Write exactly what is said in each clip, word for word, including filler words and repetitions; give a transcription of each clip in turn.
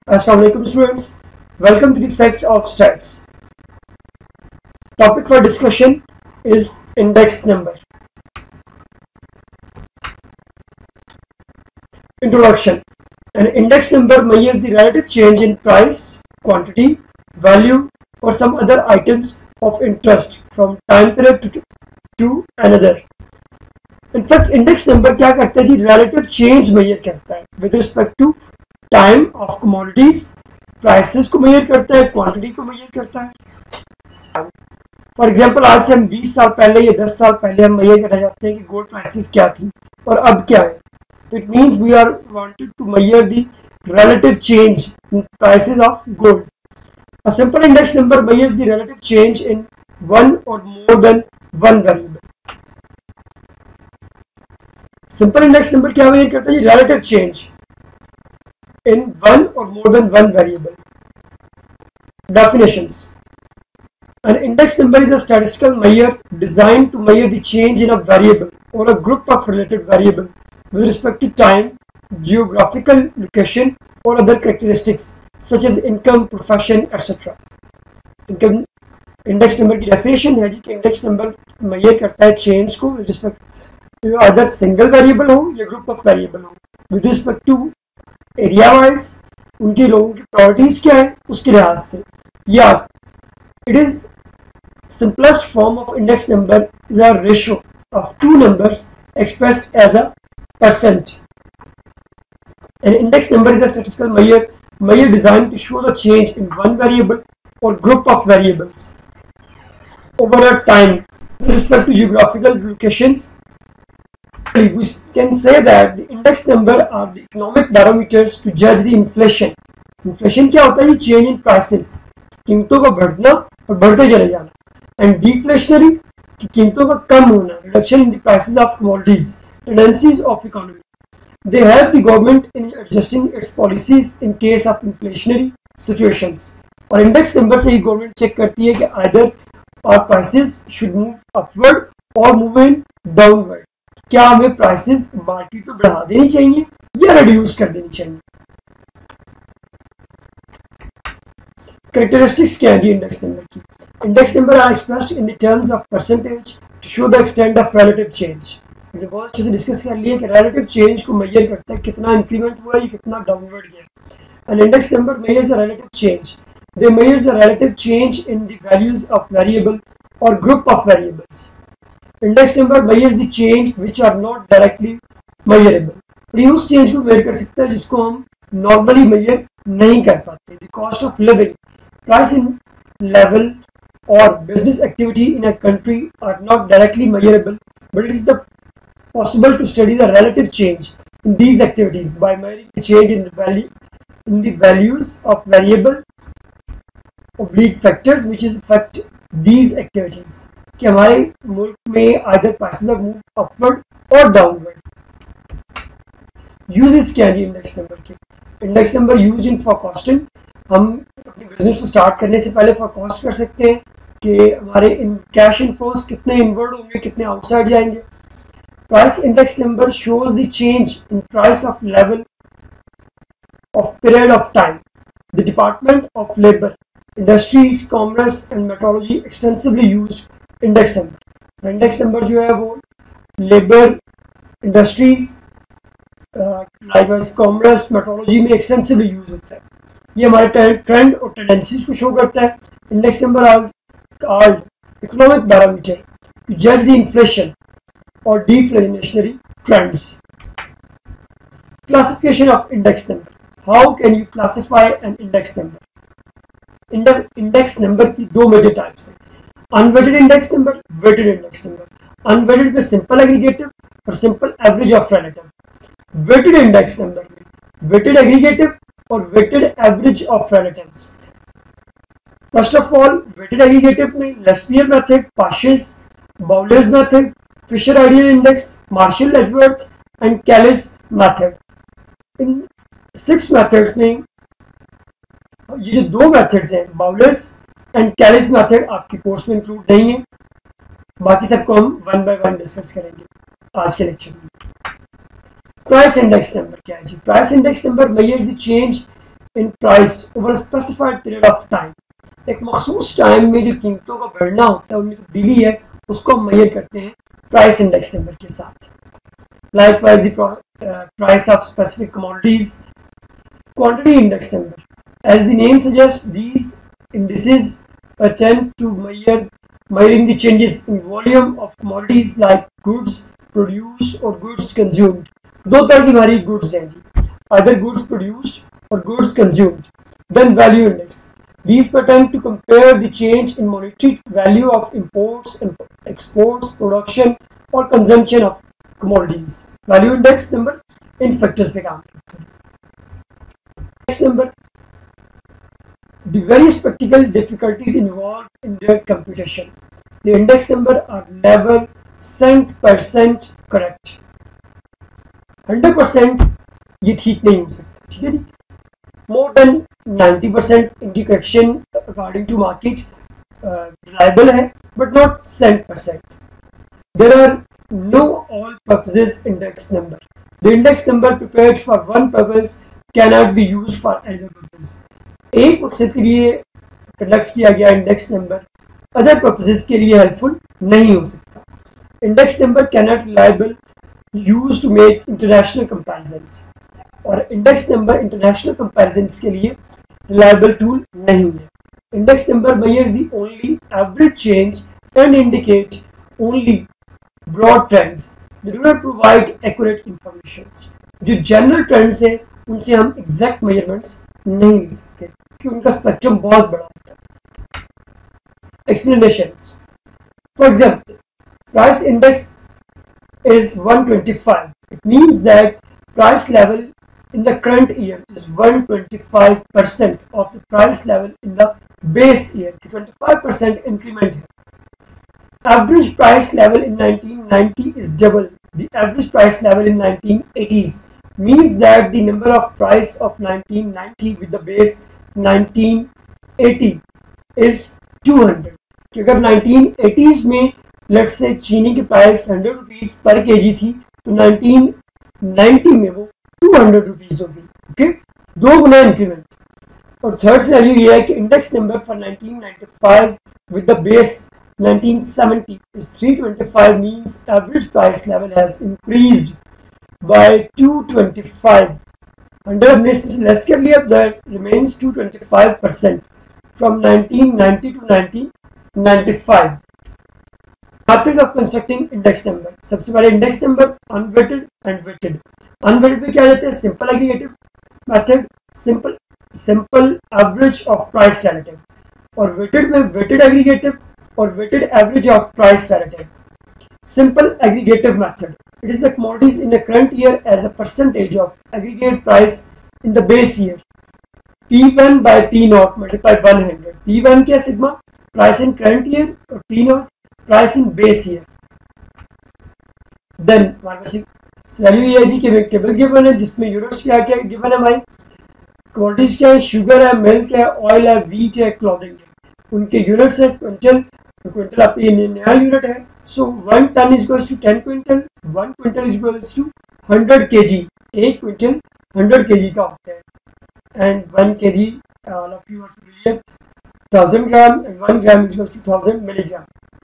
Assalamualaikum students, welcome to the Facts of Stats. Topic for discussion is index number. Introduction. An index number measures the relative change in price, quantity, value or some other items of interest from time period to, to another. In fact, index number क्या करता है जी, relative change measure करता है with respect to time of commodities, prices को measure करता है, quantity को measure करता है. फॉर एग्जांपल आज से हम बीस साल पहले या दस साल पहले हम मेजर करना चाहते हैं कि गोल्ड प्राइसेस क्या थी और अब क्या है. It means we are wanted to measure the relative change in prices of gold. A simple index number measures the relative change in one or more than one variable. Simple index number क्या measure करता है? Relative change in one or more than one variable. Definitions. An index number is a statistical measure designed to measure the change in a variable or a group of related variables with respect to time, geographical location or other characteristics such as income, profession, et cetera. Income index number की definition है जी कि index number measure करता है change को with respect to either single variable हो या group of variable हो with respect to area wise उनके लोगों की प्रायोरिटीज क्या है उसके लिहाज से. या it is simplest form of index number is a ratio of two numbers expressed as a percent. An index number is a statistical measure measure design to show the change in one variable or group of variables over a time with respect to geographical locations. We can say that the index number are the economic barometers to judge the inflation. Inflation क्या होता है? Change in prices, कीमतों का बढ़ना और बढ़ते चले जाना. And deflationary कि कीमतों का कम होना, reduction in the prices of commodities, tendencies of economy. They help the government in adjusting its policies in case of inflationary situations. और index number से ही government check करती है कि either our prices should move upward or move in downward. क्या हमें prices market में बढ़ा देनी चाहिए या रिड्यूस कर देनी चाहिए. कैरेक्टरिस्टिक्स क्या है जी इंडेक्स नंबर की? Index number are expressed in the terms of percentage to show the extent of relative change. हमने बहुत अच्छे से डिस्कस कर लिया कि रिलेटिव चेंज को मेजर करता है कितना इंक्रीमेंट हुआ या कितना डाउनवर्ड गया. An index number measures the relative change. They measures the relative change in the values of variable or group of variables. Index number measures the change which are not directly measurable. ये उस change को major कर सकता है जिसको हम normally major नहीं कर पाते. The cost of living, price in level or business activity in a country are not directly measurable, but it is the possible to study the relative change in these activities by measuring the change in the value in the values of variable oblique factors which is affect these activities. कि हमारे मुल्क में either prices are move upward or downward. Uses क्या है जी index number के? Index number use in forecasting. हम अपने बिजनेस को स्टार्ट करने से पहले फॉरकास्ट कर सकते हैं कि हमारे इन कैश इनफ्लोज कितने इनवर्ड होंगे, कितने आउटसाइड जाएंगे. Price index number shows the change in price of level of period of time. The department of labour, industries, commerce and metrology extensively used index number. Index number जो है वो labour, industries, likewise commerce, metrology में extensively use होता है. ये हमारे trend और tendencies को शो करता है. Index number are called economic barometer to जज the inflation or deflationary trends. Classification of index number. How can you classify an index number? Index number की दो मेजर टाइप्स हैं. Unweighted index number, weighted index number. Unweighted में simple aggregative और simple average of relative. Weighted index number में weighted aggregative और weighted average of relatives. First of all weighted aggregative में Laspeyres method, पाशेस, बाउलेस method, Fisher ideal index, Marshall Edgeworth and Kelly's method. इन six methods में ये जो दो methods हैं Bowley's and Kelly's method आपके कोर्स में इंक्लूड नहीं है. बाकी सबको हम वन बाय वन डिस्कस करेंगे आज के लेक्चर में. प्राइस इंडेक्स नंबर क्या है जी? Price index number measures the change in price over a specified period of time. एक मखसूस टाइम में जो कीमतों का बढ़ना होता है, उनमें तब्दीली है, उसको हम मेजर करते हैं प्राइस इंडेक्स नंबर के साथ. Likewise, the uh, price of specific commodities, quantity index number. As the name suggests, these indices attempt to measure measuring the changes in volume of commodities like goods produced or goods consumed. दो तरह की हमारी goods हैं जी, either goods produced or goods consumed. Then value index. These attempt to compare the change in monetary value of imports and exports, production or consumption of commodities. Value index number in factors पे काम करता है. Next number, the various practical difficulties involved in their computation. The index number are never cent percent correct. hundred percent ये ठीक नहीं हो सकता, ठीक है जी. More than ninety percent इनकी correction according to market uh, reliable है, but not cent percent. There are no all-purposes index number. The index number prepared for one purpose cannot be used for another purpose. एक मकसद के लिए conduct किया गया index number other purposes के लिए helpful नहीं हो सकता. Index number cannot reliable use to make international comparisons, और इंडेक्स नंबर इंटरनेशनल कंपैरिजंस के लिए रिलायबल टूल नहीं है. Index number measures the only average change and indicate only broad trends. They do not provide accurate information. जो general trends है उनसे हम exact measurements नहीं ले सकते क्योंकि उनका स्पेक्ट्रम बहुत बड़ा होता है. Explanations. For example, price index is one twenty-five. It means that price level in the current year is one hundred twenty-five percent of the price level in the base year. twenty-five percent increment है. Average price level in nineteen ninety is double the average price level in nineteen eighties. Means that the number of price of nineteen ninety with the base nineteen eighty is two hundred. कि अगर nineteen eighties में let's say चीनी की price hundred rupees per KG थी तो nineteen ninety में वो two hundred rupees होगी. ओके, दो गुना इंक्रीमेंट. और थर्ड सिनेरियो ये है कि index number for nineteen ninety five with the base nineteen seventy is three twenty five. Means average price level has increased by two twenty five. Hundred हमने इसमें less कर लिया, that remains two twenty five percent from nineteen ninety to nineteen ninety five. Methods of constructing index number. सबसे पहले index number unweighted and weighted. Unweighted पे क्या जाते हैं? Simple aggregative method, simple simple average of price relative. और weighted में weighted aggregative और weighted average of price relative. Simple aggregative method. It is the commodities in the current year as a percentage of aggregate price in the base year. P one by P naught multiplied one hundred. P one क्या sigma price in current year और P naught price in base year. Then हमारे पास scenario ये है जी कि एक table given है जिसमें यूनिट्स क्या क्या गिवन है. हमारी क्वांटिटीज क्या है? शुगर है, मिल्क है, ऑयल है, वीट है, क्लॉथिंग है. उनके यूनिट्स है क्विंटल. क्विंटल आपका ये नया यूनिट है. So one ton is equals to ten quintal. One quintal is equals to hundred K G. एक क्विंटल हंड्रेड के जी का होता है. And one K G all of you are familiar thousand gram and one gram is equals to thousand milligram.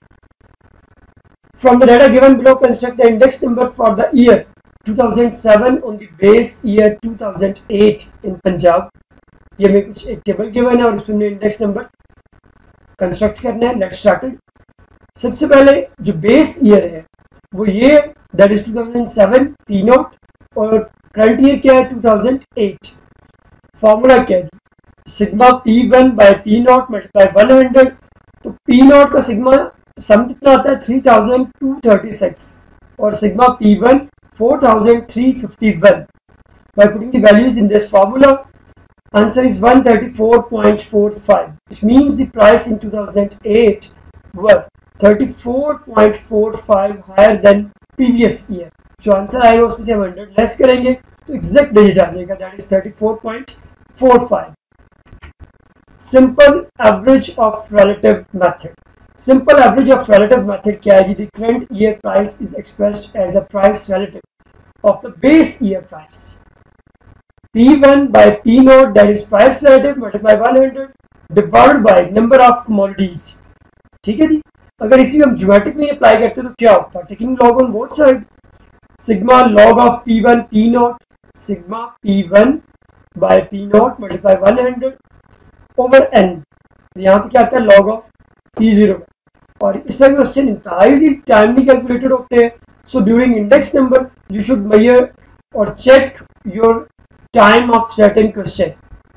From the data given below, construct the index number for the year two thousand seven on the base year two thousand eight in Punjab. ये में कुछ एक table given है और उसमें index number construct करना है. Let's start. सबसे पहले जो बेस ईयर है वो ये, that is two thousand seven P naught, और करंट ईयर क्या है? Two thousand eight. फॉर्मूला क्या है जी? Sigma P one by P naught multiply one hundred. तो पी नॉट का सिग्मा सम कितना आता है? Three thousand two thirty six और sigma P one four thousand three fifty one. By putting the values in this formula, answer is one thirty-four point four five, which means the price in two thousand eight were thirty-four point four five higher than previous year. जो answer आएगा उसमें से हम hundred less करेंगे तो exact digit आ जाएगा, that is thirty four point four five. Simple average of relative method. Simple average of relative method क्या है जी? The current year price is expressed as a price relative of the base year price. P one by P naught, that is price relative, multiply one hundred divided by number of commodities. ठीक है जी. अगर इसी में हम geometric mean apply करते तो क्या होता है? Taking log on both side, sigma log of P one P naught, sigma P one by P naught multiply one hundred over n. यहाँ पे क्या आता है? Log of P zero. और इस तरह के क्वेश्चन इंटायरली टाइमली कैलकुलेटेड होते हैं. So during index number you should measure or check your time of certain question.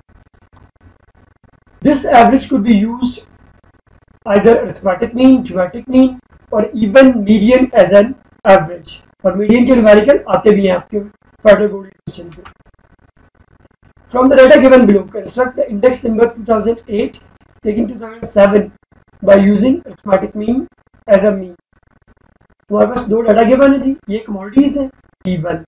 This average could be used either arithmetic mean, geometric mean or even median as an average. और median के numerical आते भी हैं आपके federal board question पे. From the data given below, construct the index number two thousand eight taken two thousand seven by using arithmetic mean as a mean. हमारे पास दो data given है जी, ये commodities है P one.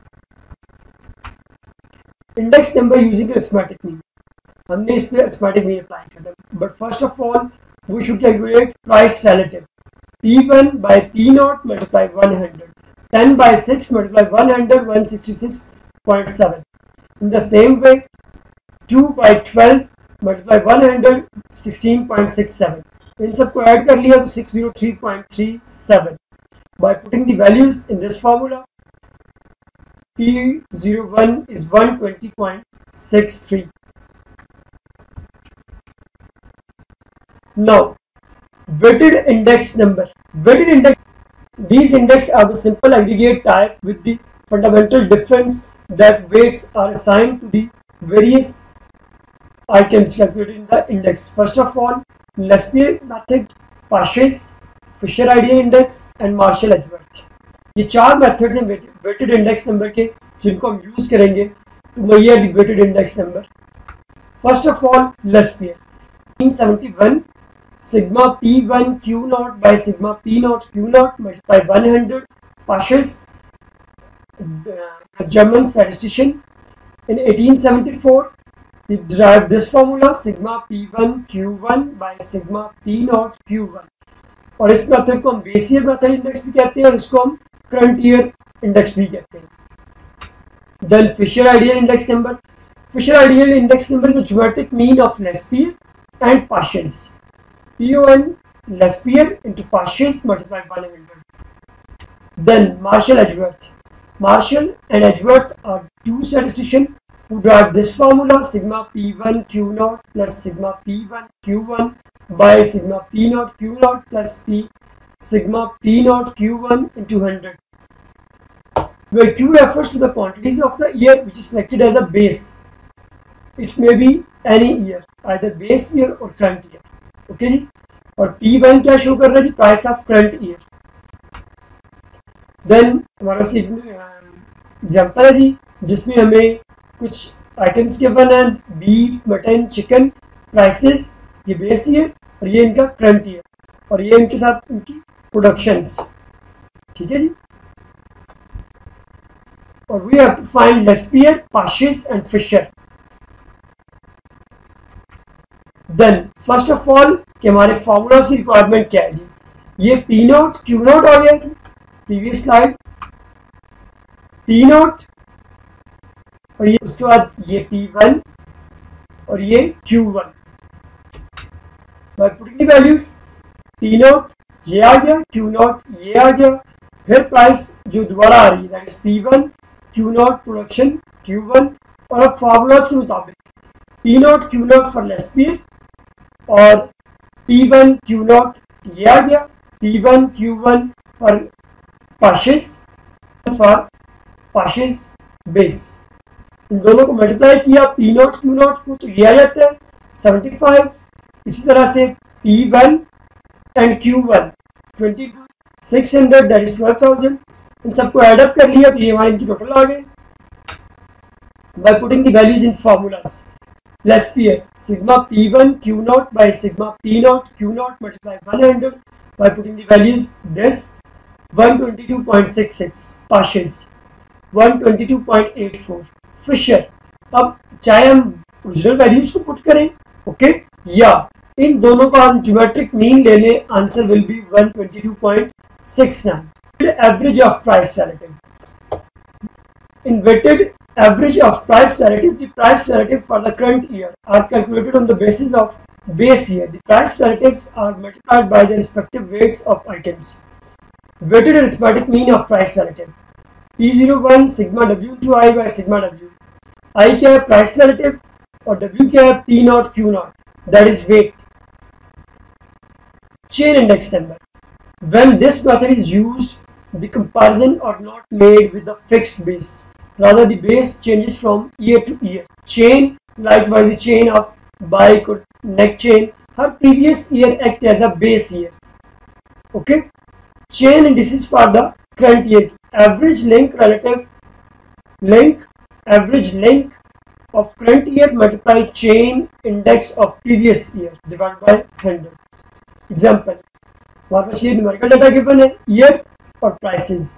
Index number using arithmetic mean, हमने इस पे arithmetic mean apply किया था. But first of all we should calculate price relative. P one by P naught multiply one hundred, ten by six multiply one hundred, one sixty-six point seven. In the same way, two by twelve multiply one hundred, sixteen point six seven. इन सबको add कर लिया तो six hundred three point three seven. By putting the values in this formula, P zero one is one twenty point six three. Now, weighted index number. Weighted index. These index are the simple aggregate type with the fundamental difference that weights are assigned to the various items calculated in the index. First of all, Lespier method, Pasch's, Fisher ideal index, and Marshall-Edgeworth. ये चार methods हैं weighted index number के जिनको हम use करेंगे to measure the weighted index number. First of all Laspeyres nineteen seventy-one sigma P one Q naught by sigma P naught Q naught multiply one hundred. Pasch's, uh, German statistician, in eighteen seventy-four he derived this formula, sigma P one Q one by sigma P naught Q one. और इस method को हम base year method index भी कहते हैं और इसको हम करंट ईयर इंडेक्स भी कहते हैं. Then Fisher ideal index number. Fisher ideal index number is the geometric mean of Laspeyres and Paasche's. P O N Laspeyres into Paasche's multiply one hundred. Then Marshall Edgeworth. Marshall and Edgeworth are two statisticians who derive this formula, sigma P one Q naught plus sigma P one Q one by sigma P naught Q naught plus P sigma P naught Q one into one hundred, where Q refers to the quantities of the year which is selected as a base. It may be any year, either base year or current year. Okay जी. और P one क्या show कर रहा है जी? Price of current year. Then हमारा example है जी जिसमें हमें कुछ आइटम्स के वन है, बीफ, मटन, चिकन, प्राइसेस, ये बेस ईयर और ये इनका करंट ईयर और ये इनके साथ इनकी प्रोडक्शंस. ठीक है जी. और we have to find Laspeyres, Paasche's and Fisher. Then first of all कि हमारे फॉर्मूलाज की रिक्वायरमेंट क्या है जी? ये पी नोट क्यू नोट आ गया था प्रीवियस स्लाइड. पी नोट और ये उसके बाद ये पी वन और ये Q one. By putting the values, P naught ये आ गया, क्यू नोट ये आ गया, फिर प्राइस जो दोबारा आ रही है that is P one Q naught production Q one. और अब फॉर्मूलाज के मुताबिक P naught Q naught for Laspeyres और पी वन क्यू नोट ये आ गया, P one Q one for Paasche's for Paasche's base. इन दोनों को मल्टीप्लाई किया पी नोट क्यू नोट को तो ये आ जाता है सेवेंटी फाइव. इसी तरह से P one and Q one twenty two, six hundred that is twelve thousand. इन सबको एड अप कर लिया तो ये हमारे इनकी टोटल आ गए. By putting the values in formulas, Laspeyres sigma P one Q naught by sigma P naught Q naught multiply one hundred. By putting the values this one twenty-two point six six, Paasche's one twenty-two point eight four, Fisher. अब चाहे हम original values को put करें okay okay, या इन दोनों का हम geometric mean ले लें, answer will be one twenty-two point six nine. Average of price relative. In weighted average of price relative, the price relative for the current year are calculated on the basis of base year. The price relatives are multiplied by the respective weights of items. Weighted arithmetic mean of price relative. P zero one sigma W into I by sigma W. I क्या है price relative और W क्या है P naught Q naught, that is weight. Chain index number. When this method is used, the comparison are not made with the fixed base. Rather, the base changes from year to year. Chain, likewise the chain of bike or neck chain, her previous year act as a base year. Okay. Chain indices for the current year. Average length relative length, average length of current year multiply chain index of previous year divided by one hundred. Example, हमारे पास ये numerical data given है, year और prices.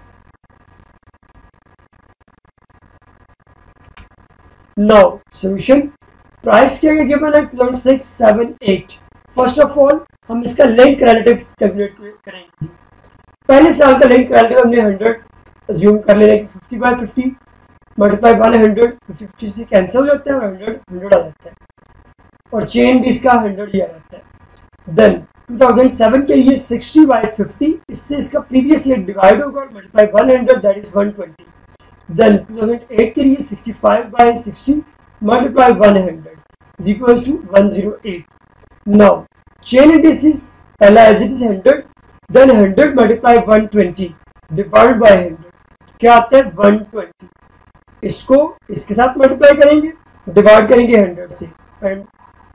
Now solution. Price क्या क्या given है, two thousand six, seven, eight. First of all हम इसका लिंक रिलेटिव कैलकुलेट करेंगे. पहले साल का लिंक रिलेटिव हमने हंड्रेड अज्यूम कर लेना कि fifty by fifty multiply one hundred, fifty से कैंसिल हो जाता है और हंड्रेड हंड्रेड आ जाता है और चेन भी इसका हंड्रेड ही आ जाता है. देन टू थाउजेंड सेवन के लिए सिक्सटी बाई फिफ्टी, इससे इसका प्रीवियस ईयर डिवाइड होगा और multiply one hundred, that is one twenty. Then two thousand eight के लिए sixty five by sixty multiply one hundred is equal to one zero eight. Now chain indices, पहला as it is hundred, then hundred multiply one twenty divide by hundred, क्या आता है one twenty. इसको इसके साथ multiply करेंगे, divide करेंगे hundred से, and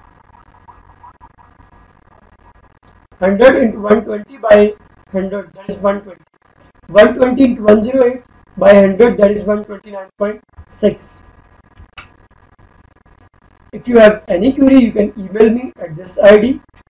hundred into one twenty by hundred, that is one twenty. One twenty into one zero eight by hundred, that is one twenty nine point six. If you have any query, you can email me at this I D.